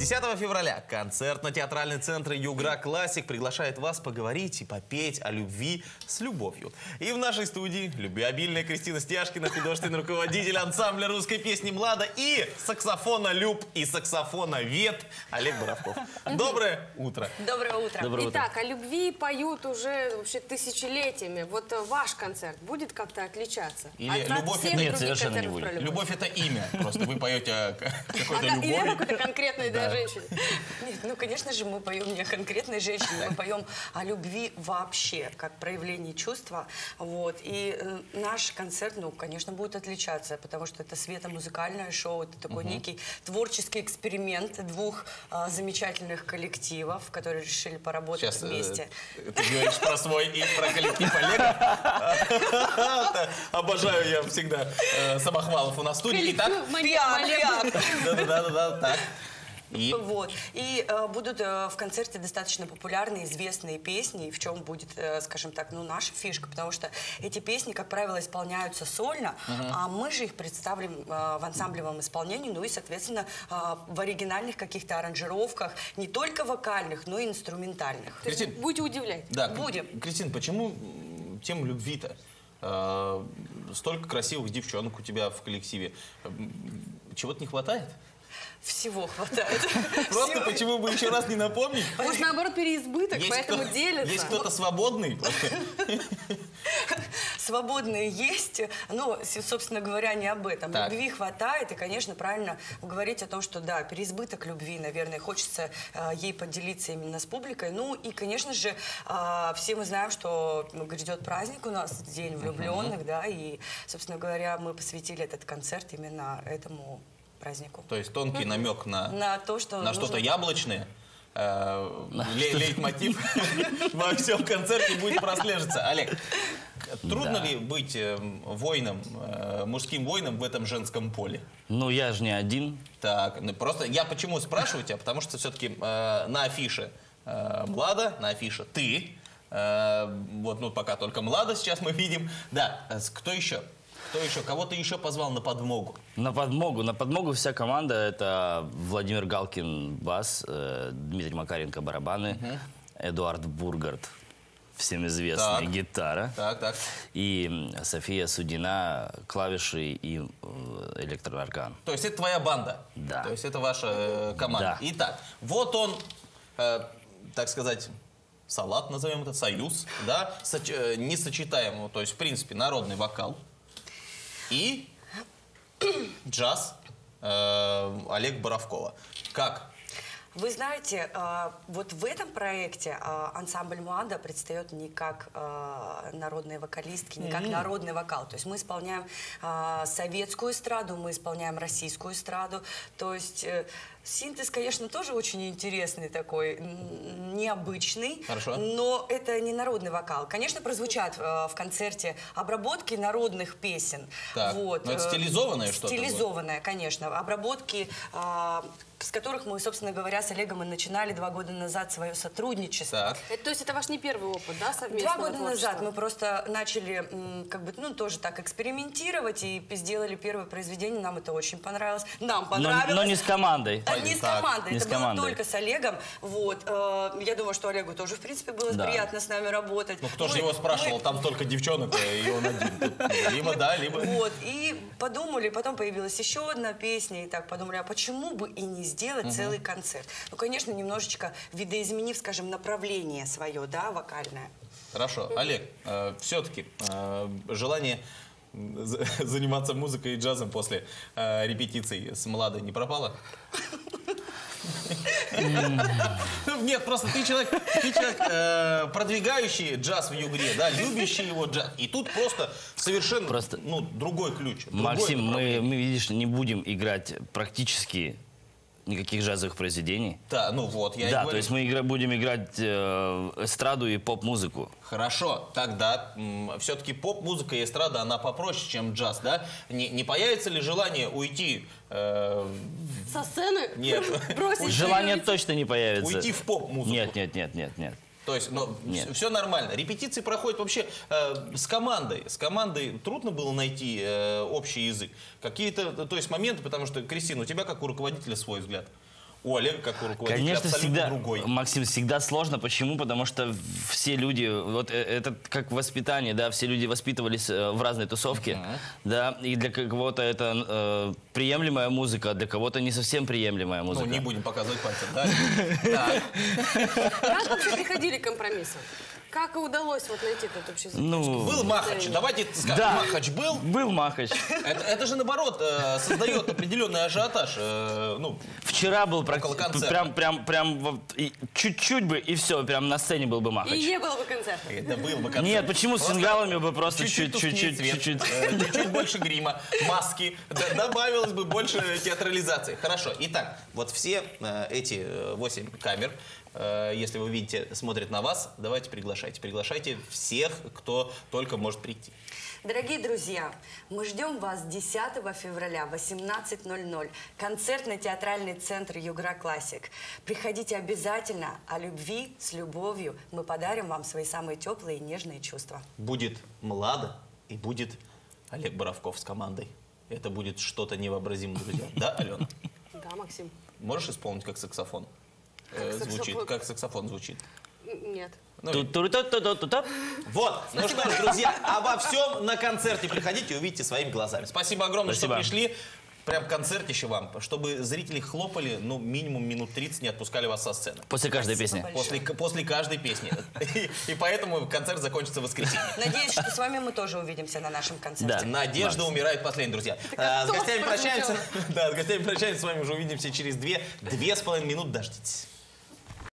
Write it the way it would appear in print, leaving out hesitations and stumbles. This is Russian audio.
10 февраля концертно-театральный центр «Югра Классик» приглашает вас поговорить и попеть о любви с любовью. И в нашей студии любвеобильная Кристина Стяжкина, художественный руководитель ансамбля русской песни «Млада», и саксофона Люб и саксофона Вет Олег Боровков. Доброе утро. Доброе утро. Доброе утро. Итак, о любви поют уже вообще тысячелетиями. Вот ваш концерт будет как-то отличаться? Или от любовь всех это... других Нет, совершенно не концертов будет. про Любовь это имя. Просто вы поете о какой-то любви. Или какой-то конкретной женщине. Нет, ну, конечно же, мы поем не о конкретной женщине, мы поем о любви вообще, как проявлении чувства. Вот. И наш концерт, ну, конечно, будет отличаться, потому что это светомузыкальное шоу, это такой некий творческий эксперимент двух замечательных коллективов, которые решили поработать Сейчас вместе. ты говоришь про свой и про коллектив Олега. Обожаю я всегда самохвалов у нас в студии. Итак, да-да-да, так. И... Вот. И будут в концерте достаточно популярные, известные песни, в чем будет, скажем так, ну, наша фишка, потому что эти песни, как правило, исполняются сольно, а мы же их представим в ансамблевом исполнении, ну и, соответственно, в оригинальных каких-то аранжировках, не только вокальных, но и инструментальных. Кристин, Будете удивлять. да, Будем. Кристин, почему тема любви-то? Столько красивых девчонок у тебя в коллективе. Чего-то не хватает? Всего хватает. Просто почему бы еще раз не напомнить? Может, наоборот, переизбыток, поэтому делятся. Есть кто-то свободный? Свободные есть, но, собственно говоря, не об этом. Так. Любви хватает, и, конечно, правильно говорить о том, что, да, переизбыток любви, наверное, хочется ей поделиться именно с публикой. Ну, и, конечно же, все мы знаем, что грядет праздник у нас, День влюбленных, да, и, собственно говоря, мы посвятили этот концерт именно этому празднику. То есть тонкий намек На то, что на нужно... что-то яблочное. Лейтмотив во всем концерте будет прослеживаться. Олег, трудно ли быть воином, мужским воином в этом женском поле? Ну, я же не один. Так, ну, просто я почему спрашиваю тебя, потому что все-таки на афише Млада, на афише ты, вот, ну, пока только Млада сейчас мы видим. Да, кто еще? Кто еще? Кого ты еще позвал на подмогу? На подмогу вся команда. Это Владимир Галкин бас, Дмитрий Макаренко барабаны, Эдуард Бургард, всем известная гитара. Так. И София Судина, клавиши и электроорган. То есть это твоя банда? Да. То есть это ваша команда? Да. Итак, вот он, так сказать... салат, назовем это, союз, да, несочетаемого, то есть, в принципе, народный вокал и джаз Олега Боровкова. Как? Вы знаете, вот в этом проекте ансамбль «Млада» предстает не как народные вокалистки, не как народный вокал. То есть мы исполняем советскую эстраду, мы исполняем российскую эстраду. То есть синтез, конечно, тоже очень интересный такой, необычный. Хорошо. Но это не народный вокал. Конечно, прозвучат в концерте обработки народных песен. Так, вот. но это стилизованное что-то? Стилизованное, конечно. Обработки, с которых мы, собственно говоря, с Олегом и начинали 2 года назад свое сотрудничество. Так. То есть это ваш не первый опыт, да, совместного 2 года творчества? назад мы просто начали, как бы, ну, тоже так экспериментировать и сделали первое произведение. Нам это очень понравилось. Нам понравилось. Но не с командой. Не с Так. командой. Не Это с было командой. только с Олегом. Вот. Я думаю, что Олегу тоже, в принципе, было Да. приятно с нами работать. Ну, кто же Мы- его спрашивал? мы- Там столько девчонок, и он один. Тут либо да, либо... Вот, и подумали, потом появилась еще одна песня, и так подумали, а почему бы и не сделать целый концерт? Ну, конечно, немножечко видоизменив, скажем, направление свое, да, вокальное. Хорошо. Олег, все-таки желание заниматься музыкой и джазом после репетиций с Младой не пропало? Нет, просто ты человек продвигающий джаз в Югре, да, любящий его джаз. И тут просто совершенно ну, другой ключ. Максим, мы, видишь, не будем играть практически никаких джазовых произведений. Да, ну вот, я и Да, говорю. то есть мы будем играть эстраду и поп-музыку. Хорошо, тогда все-таки поп-музыка и эстрада, она попроще, чем джаз, да? Не появится ли желание уйти... Со сцены? Нет. Бросить Желание ее? точно не появится. Уйти в поп-музыку? Нет. То есть, ну, Нет. все нормально. Репетиции проходят вообще с командой. С командой трудно было найти общий язык. Какие-то, то есть, моменты, потому что, Кристина, у тебя как у руководителя свой взгляд. у Олега, как у руководителя, Конечно, абсолютно всегда, другой. Максим, всегда сложно. Почему? Потому что все люди, вот это как воспитание, да, все люди воспитывались в разной тусовке, да, и для кого-то это приемлемая музыка, для кого-то не совсем приемлемая Ну, музыка. не будем показывать пальцем, да? Да. Как вообще приходили к компромиссам? Как и удалось вот найти этот общий язык? Ну, Был Махач, давайте скажем, да, Махач был. Был Махач. Это же, наоборот, создает определенный ажиотаж. Ну, Вчера был около концерта. прям вот чуть-чуть бы, и все, прям на сцене был бы Махач. И не было бы концерта. это был бы концерт. Нет, почему с Просто фингалами бы просто тускнее цвет, чуть-чуть. чуть больше грима, маски, добавилось бы больше театрализации. Хорошо, итак, вот все эти 8 камер, если вы видите, смотрят на вас, давайте приглашайте. Приглашайте всех, кто только может прийти. Дорогие друзья, мы ждем вас 10 февраля в 18:00. Концертный театральный центр «Югра Классик». Приходите обязательно. О любви с любовью мы подарим вам свои самые теплые и нежные чувства. Будет Млада и будет Олег Боровков с командой. Это будет что-то невообразимое, друзья. Да, Алена? Да, Максим. Можешь исполнить как саксофон? Звучит, саксофон. как саксофон звучит. Нет. Ну, Ту-ту-ту-ту-ту-ту. вот, ну что ж, друзья, обо всем на концерте приходите и увидите своими глазами. Спасибо огромное, Спасибо. что пришли. Прям концерт еще вам, чтобы зрители хлопали, ну, минимум минут 30, не отпускали вас со сцены. После каждой Спасибо песни. большое. После каждой песни. И поэтому концерт закончится в воскресенье. Надеюсь, что с вами мы тоже увидимся на нашем концерте. Да. Надежда умирает последней, друзья. С тост гостями прозвучало. прощаемся. Да, с гостями прощаемся. С вами уже увидимся через 2,5 минут. Дождитесь.